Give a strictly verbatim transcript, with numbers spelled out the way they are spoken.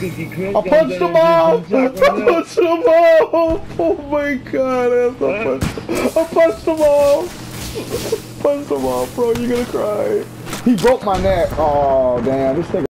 I punched him off! I punched him off! Oh my god, I punched, I punched him off! Punched him off, bro, you're gonna cry. He broke my neck. Oh, damn, this nigga.